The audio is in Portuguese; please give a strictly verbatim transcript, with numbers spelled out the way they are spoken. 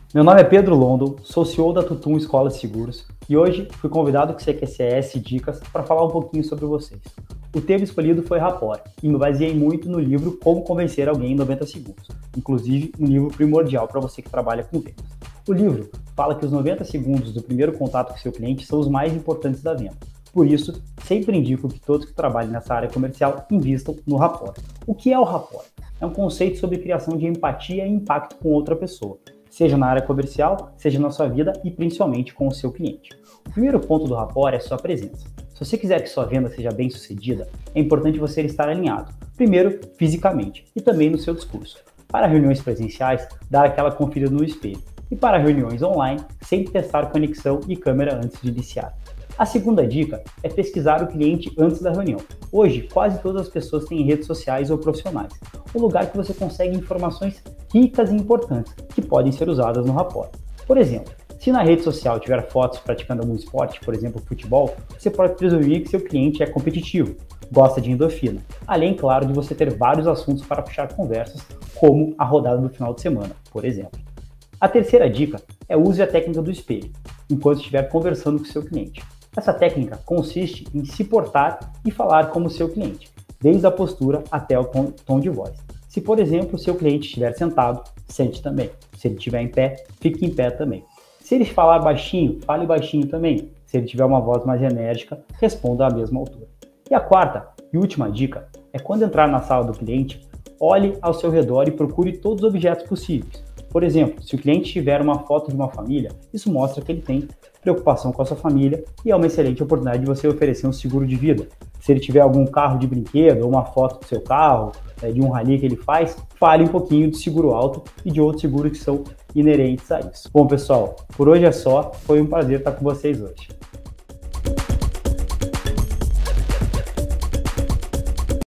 Meu nome é Pedro London, sou C E O da Tutum Escola de Seguros e hoje fui convidado com o C Q C S Dicas para falar um pouquinho sobre vocês. O tema escolhido foi Rapport e me baseei muito no livro Como Convencer Alguém em noventa Segundos, inclusive um livro primordial para você que trabalha com vendas. O livro fala que os noventa segundos do primeiro contato com seu cliente são os mais importantes da venda. Por isso, sempre indico que todos que trabalhem nessa área comercial invistam no Rapport. O que é o Rapport? É um conceito sobre criação de empatia e impacto com outra pessoa, seja na área comercial, seja na sua vida e principalmente com o seu cliente. O primeiro ponto do Rapport é sua presença. Se você quiser que sua venda seja bem sucedida, é importante você estar alinhado, primeiro fisicamente e também no seu discurso. Para reuniões presenciais, dar aquela conferida no espelho e para reuniões online, sempre testar conexão e câmera antes de iniciar. A segunda dica é pesquisar o cliente antes da reunião. Hoje, quase todas as pessoas têm redes sociais ou profissionais, um lugar que você consegue informações ricas e importantes que podem ser usadas no Rapport. Por exemplo, se na rede social tiver fotos praticando algum esporte, por exemplo, futebol, você pode presumir que seu cliente é competitivo, gosta de endorfina, além, claro, de você ter vários assuntos para puxar conversas, como a rodada do final de semana, por exemplo. A terceira dica é use a técnica do espelho, enquanto estiver conversando com seu cliente. Essa técnica consiste em se portar e falar como seu cliente, desde a postura até o tom de voz. Se, por exemplo, seu cliente estiver sentado, sente também. Se ele estiver em pé, fique em pé também. Se ele falar baixinho, fale baixinho também. Se ele tiver uma voz mais enérgica, responda à mesma altura. E a quarta e última dica é quando entrar na sala do cliente, olhe ao seu redor e procure todos os objetos possíveis. Por exemplo, se o cliente tiver uma foto de uma família, isso mostra que ele tem preocupação com a sua família e é uma excelente oportunidade de você oferecer um seguro de vida. Se ele tiver algum carro de brinquedo ou uma foto do seu carro, de um rally que ele faz, fale um pouquinho de seguro alto e de outros seguros que são inerentes a isso. Bom, pessoal, por hoje é só. Foi um prazer estar com vocês hoje.